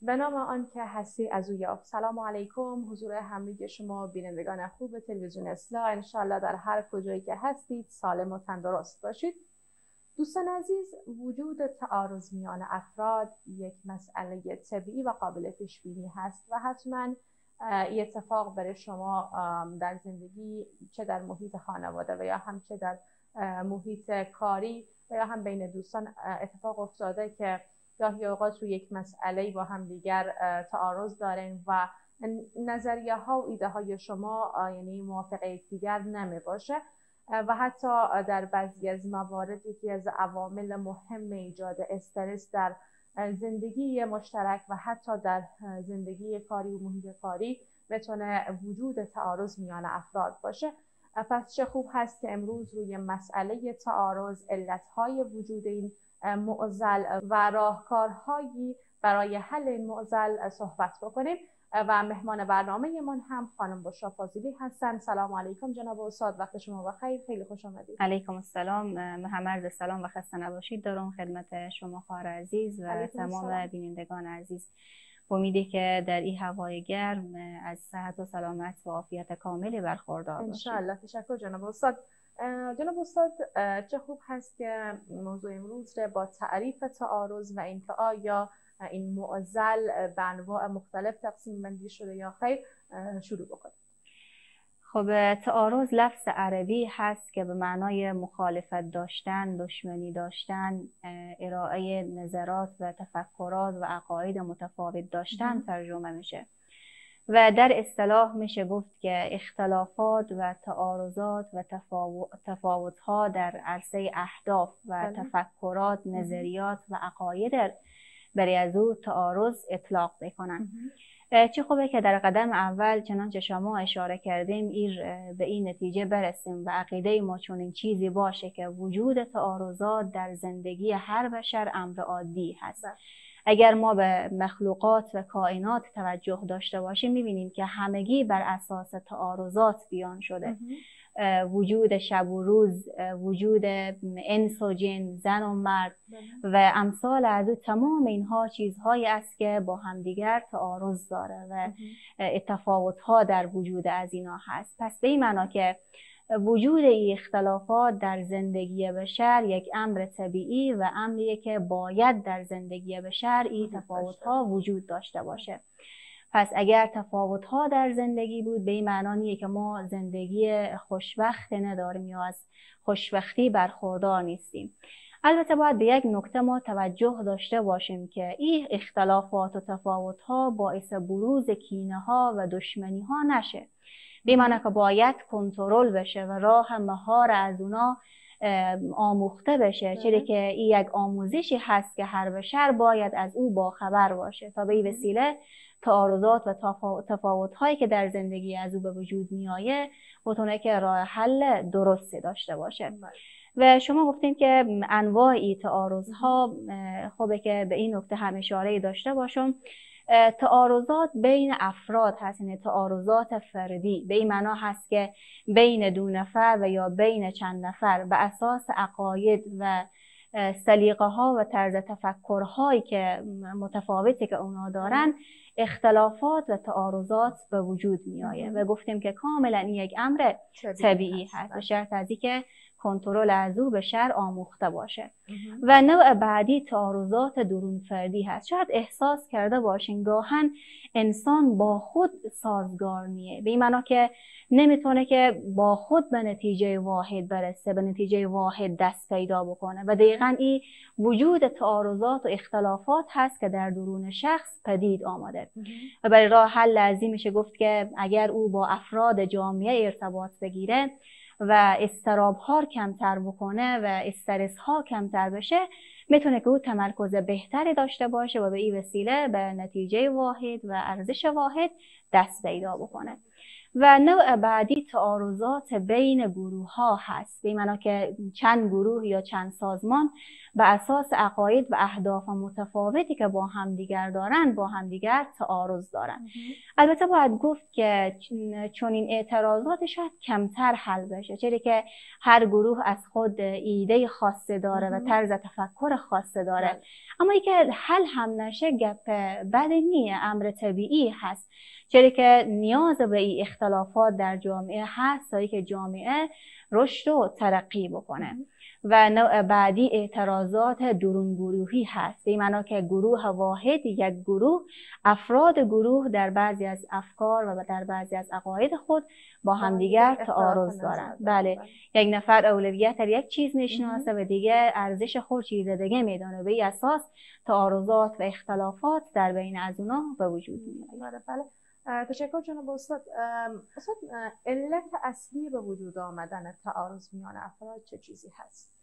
به نام آن که هستی از او یافت. سلام علیکم حضور همه شما بینندگان خوب تلویزیون اصلاح. انشالله در هر کجایی که هستید سالم و تندرست باشید. دوستان عزیز، وجود تعارض میان افراد یک مسئله طبیعی و قابل پیش بینی هست و حتما این اتفاق برای شما در زندگی، چه در محیط خانواده و یا هم چه در محیط کاری و یا هم بین دوستان اتفاق افتاده که گاهی اوقات روی یک مسئله با هم دیگر تعارض دارین و نظریه ها و ایده های شما یعنی موافق دیگر نمی باشه و حتی در بعضی از موارد یکی از عوامل مهم ایجاد استرس در زندگی مشترک و حتی در زندگی کاری و محیط کاری بتونه وجود تعارض میان افراد باشه. پس چه خوب هست که امروز روی مسئله تعارض، علتهای وجود این معضل و راهکارهایی برای حل این معضل صحبت بکنیم و مهمان برنامه من هم خانم بشرا فاضلی هستن. سلام علیکم جناب استاد، وقت شما بخیر، خیلی خوش آمدید. علیکم السلام، همه سلام و خسته نباشید دارم خدمت شما خواهر عزیز و تمام بینندگان عزیز. امیدی که در این هوای گرم از صحت و سلامت و عافیت کاملی برخوردار باشید. انشاءالله. تشکر جناب استاد. جناب استاد، چه خوب هست که موضوع امروز رو با تعریف تعارض و اینکه آیا این معضل به انواع مختلف تقسیم بندی شده یا خیر شروع بکنیم. خب، تعارض لفظ عربی هست که به معنای مخالفت داشتن، دشمنی داشتن، ارائه نظرات و تفکرات و عقاید متفاوت داشتن ترجمه میشه و در اصطلاح میشه گفت که اختلافات و تعارضات و تفاوت‌ها در عرصه اهداف و تفکرات، نظریات و عقاید برای از او تعارض اطلاق بکنن. چه خوبه که در قدم اول چنانچه شما اشاره کردیم به این نتیجه برسیم و عقیده ما چون این چیزی باشه که وجود تعارضات در زندگی هر بشر امر عادی هست. اگر ما به مخلوقات و کائنات توجه داشته باشیم میبینیم که همگی بر اساس تعارضات بیان شده. وجود شب و روز، وجود انس و جن، زن و مرد و امثال از او، تمام اینها چیزهایی است که با همدیگر تعارض داره و تفاوت‌ها در وجود از اینا هست. پس به این معنا که وجود این اختلافات در زندگی بشر یک امر طبیعی و امریه که باید در زندگی بشر این تفاوت‌ها وجود داشته باشه. پس اگر تفاوت‌ها در زندگی بود، به این معنا نیه که ما زندگی خوشبخت نداریم یا از خوشبختی برخوردار نیستیم. البته باید به یک نکته ما توجه داشته باشیم که این اختلافات و تفاوت‌ها باعث بروز کینه‌ها و دشمنی‌ها نشه. به این معنا که باید کنترل بشه و راه مهار از اونا آموخته بشه، چرا که این یک آموزشی هست که هر بشر باید از او باخبر باشه تا به این وسیله تعارضات و تفاوت‌هایی که در زندگی از او به وجود میآید بتونه که راه حل درستی داشته باشه. و شما گفتین که انواع تعارض‌ها، خوبه که به این نکته هم اشاره داشته باشم. تعارضات بین افراد هست، یعنی تعارضات فردی به این معنا هست که بین دو نفر و یا بین چند نفر به اساس عقاید و سلیقه ها و طرز تفکرهایی که متفاوتی که اونا دارن اختلافات و تعارضات به وجود می آید و گفتیم که کاملا این یک امر طبیعی هست به شرط از اینکه کنترل از او بشر آموخته باشه. و نوع بعدی تعارضات درون فردی هست. شاید احساس کرده باشین گاهن انسان با خود سازگار نیه، به این معنا که نمیتونه که با خود به نتیجه واحد برسه، به نتیجه واحد دست پیدا بکنه و دقیقاً این وجود تعارضات و اختلافات هست که در درون شخص پدید آمده و برای راه حل لازم میشه گفت که اگر او با افراد جامعه ارتباط بگیره و اضطراب ها کمتر بکنه و استرس ها کمتر بشه، میتونه که او تمرکز بهتری داشته باشه و به این وسیله به نتیجه واحد و ارزش واحد دست پیدا بکنه. و نوع بعدی تعارضات بین گروه ها هست، به معنی که چند گروه یا چند سازمان به اساس عقاید و اهداف متفاوتی که با همدیگر دارند با همدیگر تعارض دارند. البته باید گفت که چون این اعتراضات شاید کمتر حل بشه، چرا که هر گروه از خود ایده خاصه داره و طرز تفکر خاصه داره. اما ای که حل هم نشه گپ بد نیه، امر طبیعی هست، چرا که نیاز به این اختلافات در جامعه هست تا که جامعه رشد و ترقی بکنه. و نوع بعدی اعتراضات درون گروهی هست، به معنی که گروه واحد، یک گروه، افراد گروه در بعضی از افکار و در بعضی از عقاید خود با همدیگر تعارض دارند. بله، یک نفر اولویت در یک چیز میشناسه و دیگه ارزش خود چیز دیگه میدانه، به این اساس تعارضات و اختلافات در بین از اونا به وجود میاد. بله. تشکر جناب استاد. استاد، علت اصلی به وجود آمدن تعارض میان افراد چه چیزی هست؟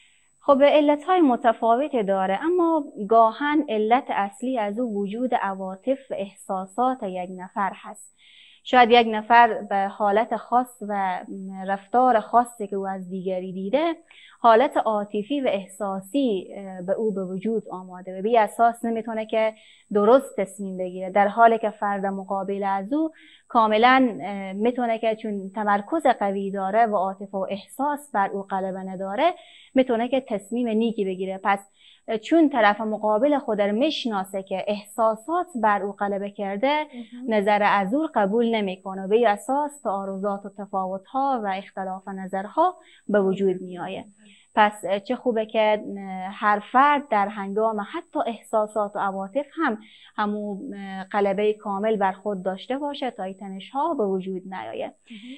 خب علتهای متفاوتی داره، اما گاهن علت اصلی از او وجود عواطف و احساسات یک نفر هست. شاید یک نفر به حالت خاص و رفتار خاصی که او از دیگری دیده حالت عاطفی و احساسی به او به وجود آماده و بی اساس نمیتونه که درست تصمیم بگیره، در حالی که فرد مقابل از او کاملا میتونه که چون تمرکز قوی داره و عاطفه و احساس بر او غلبه نداره میتونه که تصمیم نیکی بگیره. پس چون طرف مقابل خود رو میشناسه که احساسات بر او غلبه کرده نظر از او قبول نمیکنه، به اساس تعارضات و تفاوت‌ها و اختلاف نظرها به وجود میآید. پس چه خوبه که هر فرد در هنگام حتی احساسات و عواطف همون غلبه کامل بر خود داشته باشه تا تنش‌ها به وجود نیاید.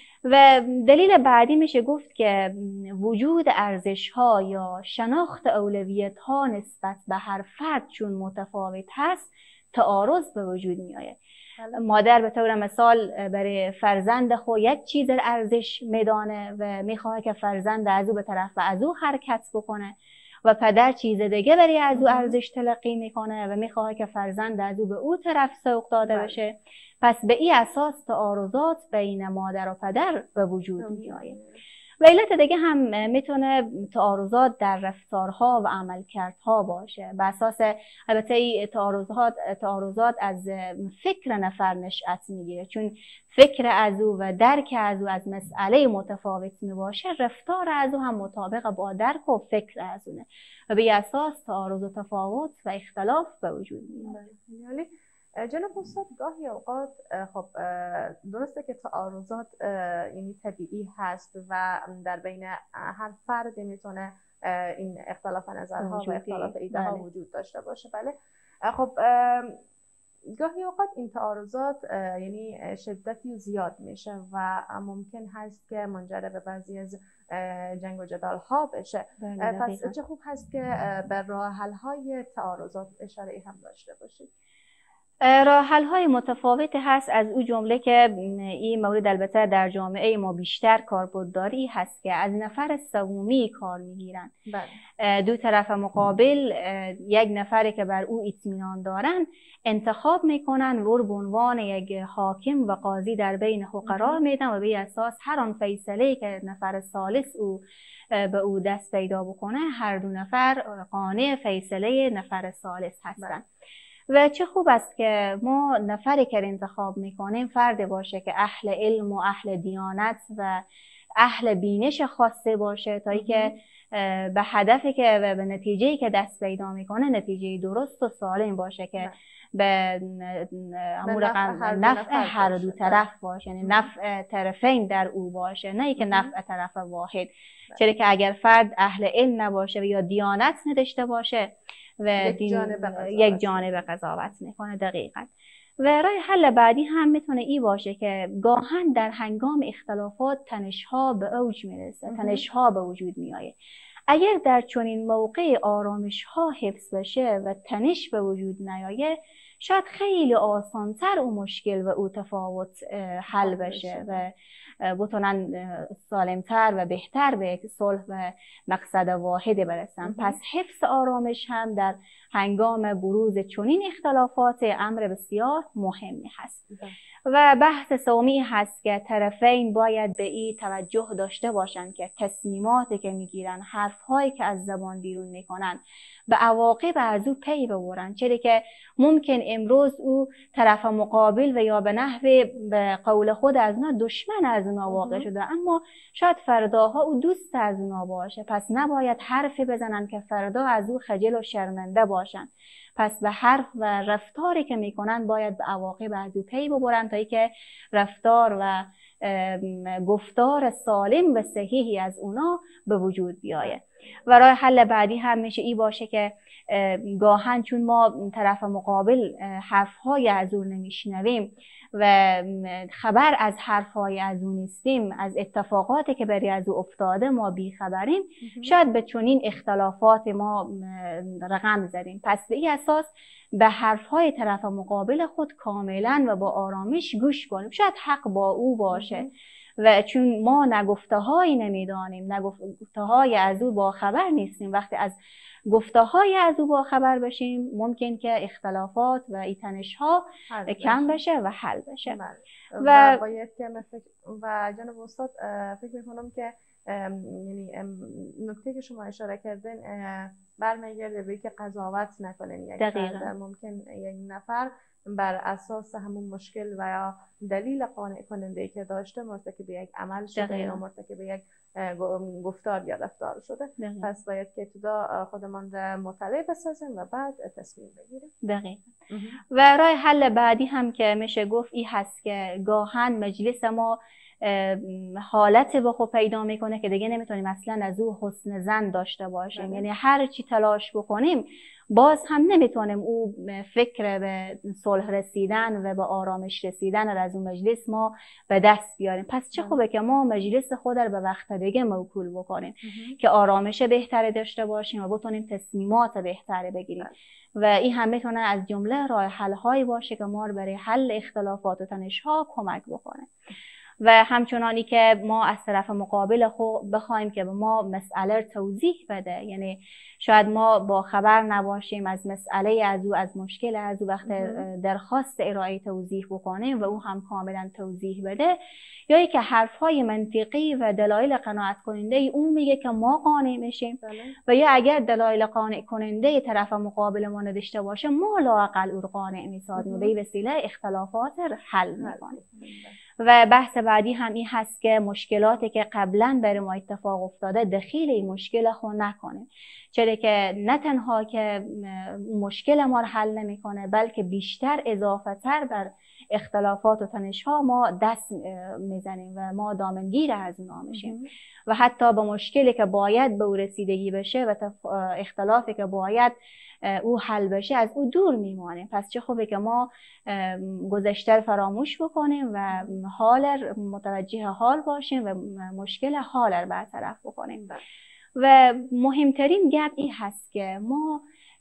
و دلیل بعدی میشه گفت که وجود ارزش‌ها یا شناخت اولویت‌ها نسبت به هر فرد چون متفاوت هست تعارض به وجود میآید. مادر به طور مثال برای فرزند خود یک چیز ارزش میدانه و میخواه که فرزند از او به طرف و از او حرکت بکنه و پدر چیز دیگه برای از او ارزش تلقی میکنه و میخواه که فرزند از او به او طرف سوق داده بشه. پس به این اساس تعارضات بین مادر و پدر به وجود میآید. و علت دیگه هم میتونه تعارضات در رفتارها و عملکردها باشه. به اساس البته تعارضات از فکر نفر نشأت میگیره، چون فکر از او و درک از او از مسئله متفاوت میباشه، رفتار از او هم مطابق با درک و فکر از اونه و به اساس تعارض و تفاوت و اختلاف به وجود میاد. جناب استاد، گاهی اوقات خب درسته که تعارضات یعنی طبیعی هست و در بین هر فرد میتونه این اختلاف نظرها و اختلاف ایده ها وجود داشته باشه. بله. خب گاهی اوقات این تعارضات یعنی شدتی زیاد میشه و ممکن هست که منجر به بعضی از جنگ و جدال ها بشه. پس چه خوب هست که به راه حل های تعارضات اشاره هم داشته باشید. راه حل های متفاوتی هست، از او جمله که این مورد البته در جامعه ما بیشتر کاربرداری هست که از نفر سومی کار میگیرن. دو طرف مقابل یک نفری که بر او اطمینان دارن انتخاب میکنن و به عنوان یک حاکم و قاضی در بین خود قرار میدن و به اساس هر آن فیصله که نفر ثالث او به او دست پیدا بکنه هر دو نفر قانع فیصله نفر ثالث هستن. و چه خوب است که ما نفری که انتخاب میکنیم فرد باشه که اهل علم و اهل دیانت و اهل بینش خاصه باشه تا اینکه به هدفی که و به نتیجه‌ای که دست پیدا میکنه نتیجه درست و سالم باشه که به نفع هر دو طرف باشه، یعنی نفع طرفین در او باشه، نه اینکه نفع طرف واحد. چرا که اگر فرد اهل علم نباشه و یا دیانت نداشته باشه و یک جانب قضاوت میکنه. دقیقاً. و راه حل بعدی هم میتونه ای باشه که گاهن در هنگام اختلافات تنش‌ها به اوج میرسه، تنش‌ها به وجود میآید. اگر در چنین موقع آرامش‌ها حفظ بشه و تنش به وجود نیاید، شاید خیلی آسان‌تر او مشکل و او تفاوت حل بشه و بتونن سالمتر و بهتر به صلح و مقصد واحد برسن. پس حفظ آرامش هم در هنگام بروز چنین اختلافات امر بسیار مهمی هست. و بحث سومی هست که طرفین باید به این توجه داشته باشند که تصمیماتی که میگیرن، حرفهایی که از زبان بیرون میکنن، به عواقب از او پی ببرن. چرا که ممکن امروز او طرف مقابل و یا به نحو به قول خود از اونا دشمن از اونا واقع شده، اما شاید فرداها او دوست از اونا باشه. پس نباید حرفی بزنن که فردا از او خجل و شرمنده باشن. پس به حرف و رفتاری که میکنن باید به عواقب از او پی ببرن تا اینکه رفتار و گفتار سالم و صحیحی از اونا به وجود بیاید. و راه حل بعدی هم میشه ای باشه که گاهن چون ما طرف مقابل حرفهای از او نمیشنویم و خبر از حرفهای از او نیستیم، از اتفاقاتی که بری از او افتاده ما بیخبریم، شاید به چنین اختلافات ما رقم زدیم. پس به این اساس به حرفهای طرف مقابل خود کاملا و با آرامش گوش کنیم. شاید حق با او باشه و چون ما نگفته‌هایی نمیدانیم، نگفته‌های از او با خبر نیستیم، وقتی از گفته‌های از او با خبر بشیم ممکن که اختلافات و تنش‌ها کم بشه و حل بشه. و باید که و جناب استاد فکر می‌کنم که یعنی نکته که شما اشاره کردین برمیگرده به اینکه قضاوت نکنین. یک در ممکن یک نفر بر اساس همون مشکل و یا دلیل قانع کننده که داشته مرتکب یک عمل شده یا مرتکب یک گفتار یا رفتار شده. پس باید که ابتدا خودمان را مطلع بسازیم و بعد تصمیم بگیریم. دقیقاً. و راه حل بعدی هم که میشه گفت این هست که گاهن مجلس ما حالت به خود پیدا میکنه که دیگه نمیتونیم اصلا از او حسن ظن داشته باشیم. یعنی هر چی تلاش بکنیم باز هم نمیتونیم او فکر به صلح رسیدن و به آرامش رسیدن را از اون مجلس ما به دست بیاریم. پس چه خوبه که ما مجلس خود رو به وقت دیگه موکول بکنیم که آرامش بهتری داشته باشیم و بتونیم تصمیمات بهتری بگیریم. و این هم میتونه از جمله راه حل هایی باشه که ما رو برای حل اختلافات و تنش‌ها کمک بکنه. و همچنانی که ما از طرف مقابل خود بخوایم که به ما مسئله توضیح بده، یعنی شاید ما با خبر نباشیم از مسئله از او، از مشکل از او، وقت درخواست ارائه توضیح بکنیم و او هم کاملا توضیح بده، یا ای که حرفهای منطقی و دلایل قناعت کننده او میگه که ما قانع میشیم و یا اگر دلایل قانع کننده طرف مقابل ما نداشته باشه ما لااقل او رو قانع میسازیم و به وسیله اختلافات حل میکنیم. و بحث بعدی هم این هست که مشکلاتی که قبلا برای ما اتفاق افتاده دخیل این مشکل خود نکنه. چرا که نه تنها که مشکل ما رو حل نمیکنه بلکه بیشتر اضافه تر بر اختلافات و تنش‌ها ما دست میزنیم و ما دامنگیر از اونا میشیم و حتی به مشکلی که باید به او رسیدگی بشه و اختلافی که باید او حل بشه از او دور میمانیم. پس چه خوبه که ما گذشته فراموش بکنیم و حال متوجه حال باشیم و مشکل حال رو برطرف بکنیم. و مهمترین گپ این هست که ما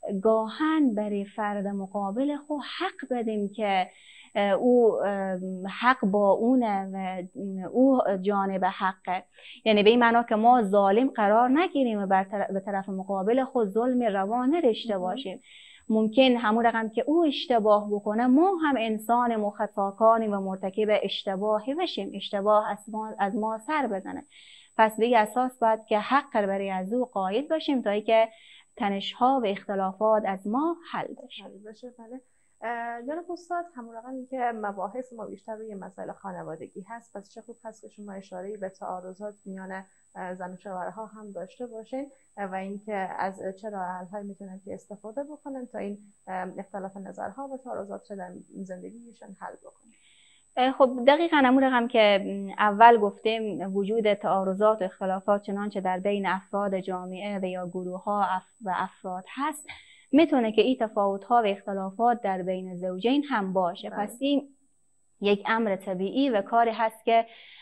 گاهن برای فرد مقابل خود حق بدیم که او حق با اونه و او جانب حقه. یعنی به این معنا که ما ظالم قرار نگیریم و به طرف مقابل خود ظلم روا نداشته باشیم. ممکن همون رقم که او اشتباه بکنه ما هم انسان خطاکاریم و مرتکب اشتباهی بشیم، اشتباه از ما سر بزنه. پس به این اساس باید که حق برای از او قائل باشیم تا اینکه تنش‌ها و اختلافات از ما حل بشه. بله. جناب استاد، همون رقمی که مباحث ما بیشتر روی مسائل خانوادگی هست، پس چه خوب هست که شما اشاره‌ای به تعارضات میان زن و شوهرها هم داشته باشین و اینکه از چه راه حل‌هایی میتونن که استفاده بکنن تا این اختلاف نظرها و تعارضات در زندگیشون حل بکنن. خب دقیقاً همون رقم که اول گفتیم وجود تعارضات و اختلافات چنانچه در بین افراد جامعه و یا گروه‌ها و افراد هست، میتونه که این تفاوت‌ها و اختلافات در بین زوجین هم باشه. پس این یک امر طبیعی و کاری هست که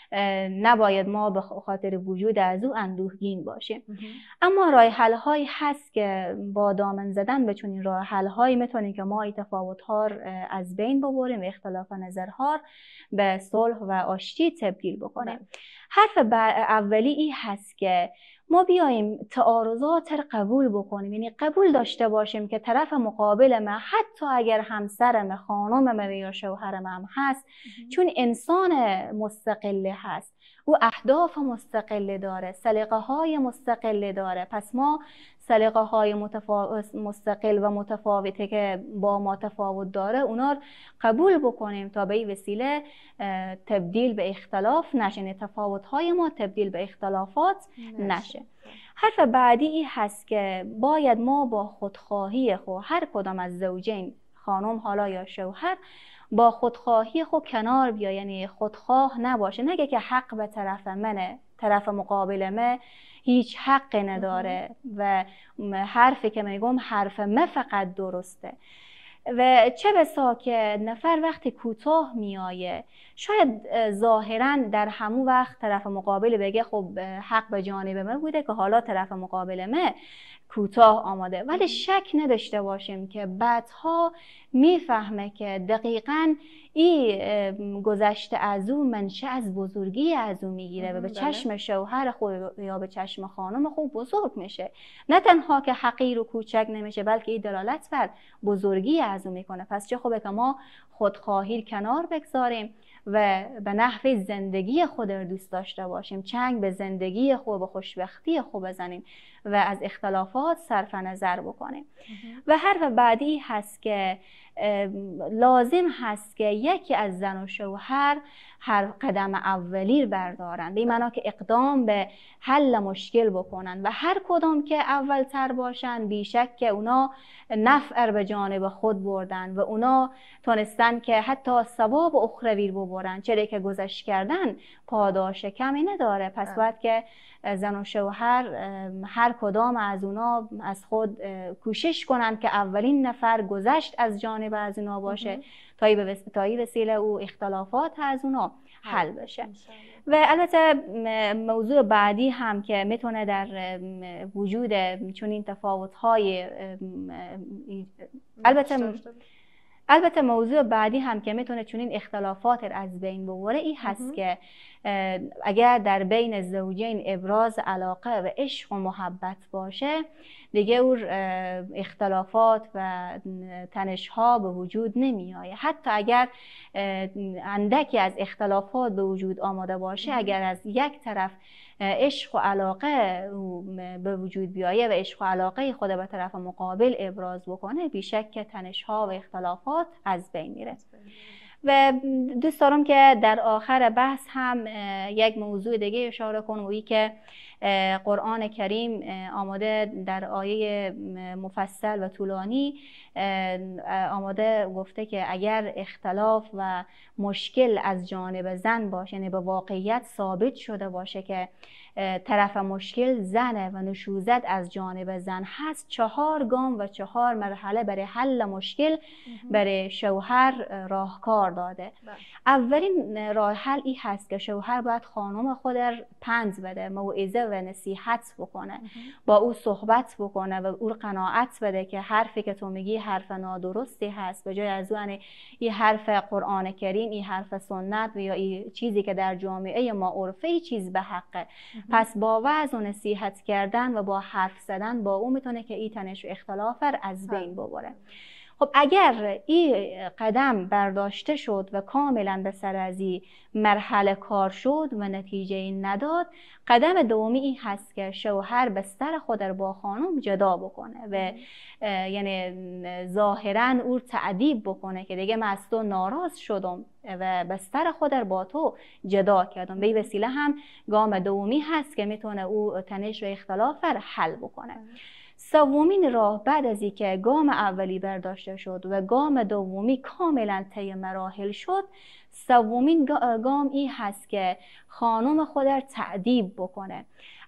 نباید ما به خاطر وجود از او اندوهگین باشیم. اما راه حل هایی هست که با دامن زدن به چنین راه حل هایی میتونیم که ما این تفاوت ها از بین ببریم و اختلاف نظرها به صلح و آشتی تبدیل بکنیم. حرف اولی این هست که ما بیاییم تعارضات رو قبول بکنیم، یعنی قبول داشته باشیم که طرف مقابل ما حتی اگر همسرم، خانمم یا شوهرم هم هست، چون انسان مستقل هست، او اهداف مستقل داره، سلیقه های مستقل داره، پس ما سلیقه های مستقل و متفاوته که با ما تفاوت داره اونا رو قبول بکنیم تا به این وسیله تبدیل به اختلاف نشه، تفاوت های ما تبدیل به اختلافات نشه. حرف بعدی این هست که باید ما با خودخواهی خود، هر کدام از زوجین، خانم حالا یا شوهر، با خودخواهی خود کنار بیا، یعنی خودخواه نباشه، نگه که حق به طرف منه، طرف مقابل من هیچ حق نداره و حرفی که میگم حرف من فقط درسته. و چه بسا که نفر وقتی کوتاه میایه، شاید ظاهرا در همون وقت طرف مقابل بگه خب حق به جانب من بوده که حالا طرف مقابل من کوتاه آمده، ولی شک نداشته باشیم که بعدها میفهمه که دقیقاً این گذشته از او منشأ از بزرگی از او میگیره و به چشم شوهر خود یا به چشم خانم خود بزرگ میشه. نه تنها که حقیر و کوچک نمیشه، بلکه این دلالت بر بزرگی از او میکنه. پس چه خوبه که ما خودخواهی کنار بگذاریم و به نحو زندگی خود رو دوست داشته باشیم، چنگ به زندگی خود، به خوشبختی خود بزنیم و از اختلافات صرف نظر بکنیم. و حرف بعدی هست که لازم هست که یکی از زن و شوهر هر قدم اولی بردارن، به این معنا که اقدام به حل مشکل بکنن و هر کدام که اول تر باشن بیشک که اونا نفع به جانب خود بردن و اونا تونستن که حتی ثواب اخروی ببرن، چرا که گذشت کردن پاداش کمی نداره. پس باید که زن و شوهر هر کدام از اونا از خود کوشش کنن که اولین نفر گذشت از جانب از اونا باشه تا این وسیله او اختلافات از اونا حل بشه. و البته موضوع بعدی هم که میتونه در وجود چنین تفاوت‌های البته موضوع بعدی هم که میتونه چنین اختلافات از بین ببره این هست که اگر در بین زوجین ابراز علاقه و عشق و محبت باشه، دیگه اون اختلافات و تنش‌ها به وجود نمی آید. حتی اگر اندکی از اختلافات به وجود آمده باشه، اگر از یک طرف عشق و علاقه به وجود بیایه و عشق و علاقه خود به طرف مقابل ابراز بکنه، بیشک که تنش‌ها و اختلافات از بین میره. و دوست دارم که در آخر بحث هم یک موضوع دیگه اشاره کنم، وی که قرآن کریم آماده در آیه مفصل و طولانی آماده گفته که اگر اختلاف و مشکل از جانب زن باشه، یعنی به واقعیت ثابت شده باشه که طرف مشکل زنه و نشوزت از جانب زن هست، 4 گام و 4 مرحله برای حل مشکل برای شوهر راهکار داده. اولین راه حل این هست که شوهر باید خانم خود پند بده، موعظه و نصیحت بکنه، با او صحبت بکنه و او قناعت بده که حرفی که تو میگی حرف نادرستی هست، به جای از اون این حرف قرآن کریم، این حرف سنت یا این چیزی که در جامعه ما عرفه، این چیز به حقه. پس با وعظ و نصیحت کردن و با حرف زدن با او میتونه که این تنش و اختلاف از بین ببره. خب اگر این قدم برداشته شد و کاملا به سر از این مرحله کار شد و نتیجه نداد، قدم دومی این هست که شوهر بستر خود را با خانم جدا بکنه و یعنی ظاهرا او تعذیب بکنه که دیگه من از تو ناراض شدم و بستر خود را با تو جدا کردم. به این وسیله هم گام دومی هست که میتونه او تنش و اختلاف را حل بکنه. سومین راه بعد از اینکه گام اولی برداشته شد و گام دومی کاملا طی مراحل شد، سومین گام این هست که خانم خود را تأدیب بکنه.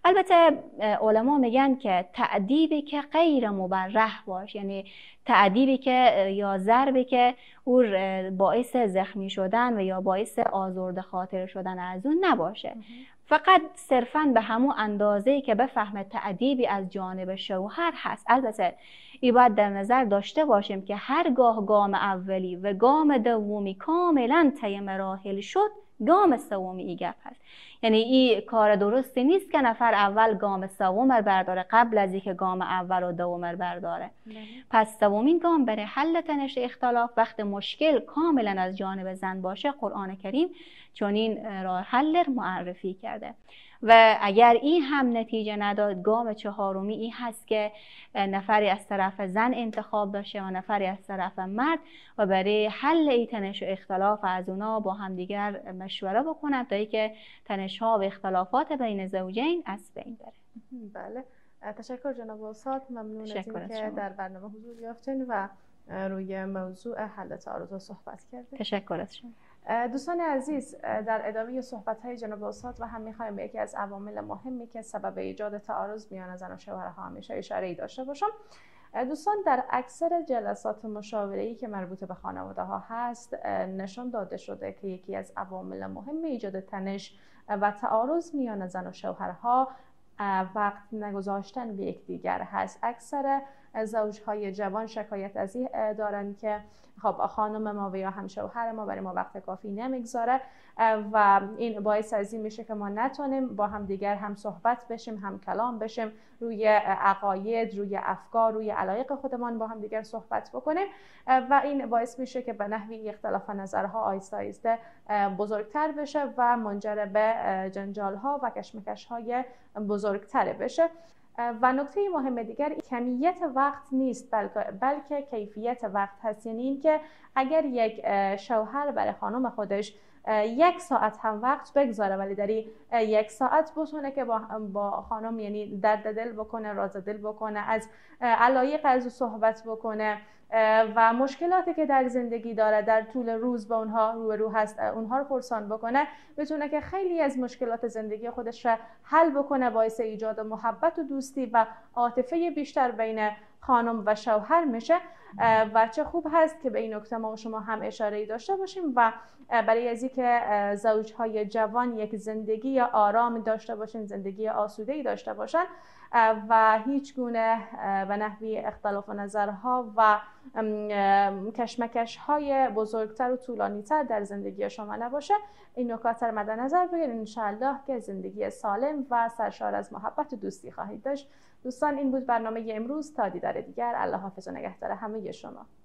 البته علما میگن که تأدیبی که غیر مبرح باش، یعنی تأدیبی که یا ضربی که او باعث زخمی شدن و یا باعث آزرده خاطر شدن از اون نباشه، فقط صرفاً به همون اندازه‌ای که بفهمه تأدیبی از جانب شوهر هست. البته این باید در نظر داشته باشیم که هرگاه گام اولی و گام دومی کاملاً طی مراحل شد، گام سومی ای گپ هست. یعنی این کار درستی نیست که نفر اول گام سوم برداره قبل از اینکه گام اول و دوم برداره. پس سومین گام برای حل تنش اختلاف وقت مشکل کاملا از جانب زن باشه، قرآن کریم چنین راه حل معرفی کرده. و اگر این هم نتیجه نداد، گام چهارمی این هست که نفری از طرف زن انتخاب بشه و نفری از طرف مرد و برای حل این تنش و اختلاف از اونا با همدیگر مشوره بکنن تا اینکه تنش ها و اختلافات بین زوجین از بین بره. بله، تشکر جناب استاد، ممنون از اینکه در برنامه حضور یافتین و روی موضوع حل تعارض صحبت کردید. تشکر از شما. دوستان عزیز، در ادامه صحبت‌های جناب استاد و هم می‌خوایم به یکی از عوامل مهمی که سبب ایجاد تعارض میان زن و شوهرها همیشه اشاره‌ای داشته باشم. دوستان، در اکثر جلسات مشاوره‌ای که مربوط به خانواده‌ها هست نشان داده شده که یکی از عوامل مهم ایجاد تنش و تعارض میان زن و شوهرها وقت نگذاشتن به یکدیگر هست. اکثر زوجهای جوان شکایت از این دارن که خب خانم ما و یا همشوهر ما برای ما وقت کافی نمیگذاره و این باعث از این میشه که ما نتونیم با هم دیگر هم صحبت بشیم، هم کلام بشیم، روی عقاید، روی افکار، روی علایق خودمان با هم دیگر صحبت بکنیم و این باعث میشه که به نحوی اختلاف نظرها آهسته آهسته بزرگتر بشه و منجر به جنجال‌ها و کشمکش‌های بزرگتر بشه. و نکته مهم دیگر کمیت وقت نیست بلکه کیفیت وقت هست. یعنی این که اگر یک شوهر برای خانم خودش 1 ساعت هم وقت بگذاره ولی در 1 ساعت بتونه که با خانم یعنی درد دل بکنه، راز دل بکنه، از علایق از صحبت بکنه و مشکلاتی که در زندگی داره در طول روز با اونها روبرو هست اونها رو پرسان بکنه، بتونه که خیلی از مشکلات زندگی خودش را حل بکنه، باعث ایجاد محبت و دوستی و عاطفه بیشتر بین خانم و شوهر میشه. و چه خوب هست که به این نکته ما و شما هم اشاره‌ای داشته باشیم و برای از اینکه زوجهای جوان یک زندگی آرام داشته باشن، زندگی آسوده‌ای داشته باشن و هیچ گونه به نحوی اختلاف نظرها و کشمکش‌های بزرگتر و طولانی‌تر در زندگی شما نباشه، این نکات رو مد نظر بگیرید. انشاءالله که زندگی سالم و سرشار از محبت و دوستی خواهید داشت. دوستان، این بود برنامه امروز. تا دیدار دیگر، الله حافظ و نگهدار همه شما.